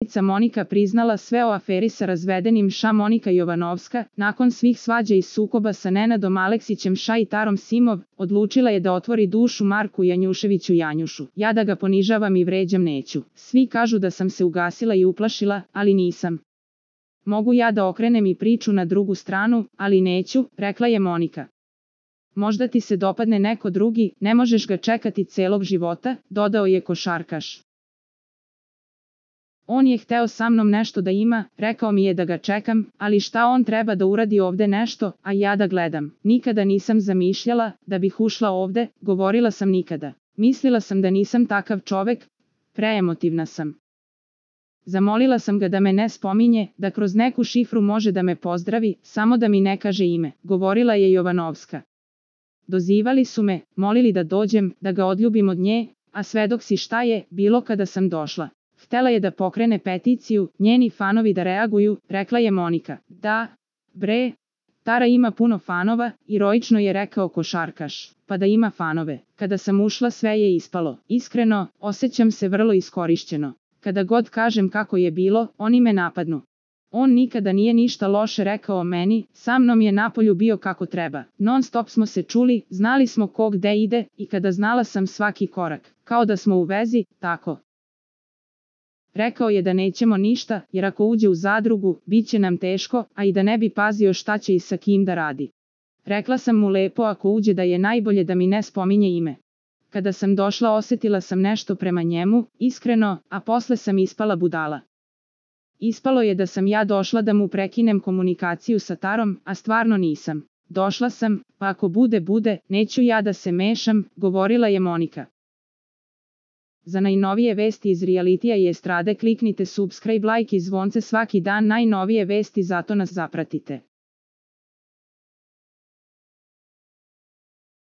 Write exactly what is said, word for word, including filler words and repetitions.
poznanica Monika priznala sve o aferi sa razvedenim ša Monika Jovanovska, nakon svih svađa i sukoba sa Nenadom Aleksićem ša i Tarom Simov, odlučila je da otvori dušu Marku Janjuševiću Janjušu. Ja da ga ponižavam i vređam neću. Svi kažu da sam se ugasila i uplašila, ali nisam. Mogu ja da okrenem i priču na drugu stranu, ali neću, rekla je Monika. Možda ti se dopadne neko drugi, ne možeš ga čekati celog života, dodao je košarkaš. On je hteo sa mnom nešto da ima, rekao mi je da ga čekam, ali šta on treba da uradi ovde nešto, a ja da gledam. Nikada nisam zamišljala da bih ušla ovde, govorila sam nikada. Mislila sam da nisam takav čovek, preemotivna sam. Zamolila sam ga da me ne spominje, da kroz neku šifru može da me pozdravi, samo da mi ne kaže ime, govorila je Jovanovska. Dozivali su me, molili da dođem, da ga odljubim od nje, a svedok si šta je bilo kada sam došla. Htela je da pokrene peticiju, njeni fanovi da reaguju, rekla je Monika. Da, bre, Tara ima puno fanova, iroično je rekao košarkaš. Pa da ima fanove. Kada sam ušla sve je ispalo. Iskreno, osjećam se vrlo iskorišćeno. Kada god kažem kako je bilo, oni me napadnu. On nikada nije ništa loše rekao o meni, sa mnom je napolju bio kako treba. Non stop smo se čuli, znali smo ko gde ide i kada znala sam svaki korak. Kao da smo u vezi, tako. Rekao je da nećemo ništa, jer ako uđe u zadrugu, bit će nam teško, a i da ne bi pazio šta će i sa kim da radi. Rekla sam mu lepo ako uđe da je najbolje da mi ne spominje ime. Kada sam došla osjetila sam nešto prema njemu, iskreno, a posle sam ispala budala. Ispalo je da sam ja došla da mu prekinem komunikaciju sa Tarom, a stvarno nisam. Došla sam, pa ako bude bude, neću ja da se mešam, govorila je Monika. Za najnovije vesti iz realitija i estrade kliknite subscribe, like i zvonce svaki dan, najnovije vesti, zato nas zapratite.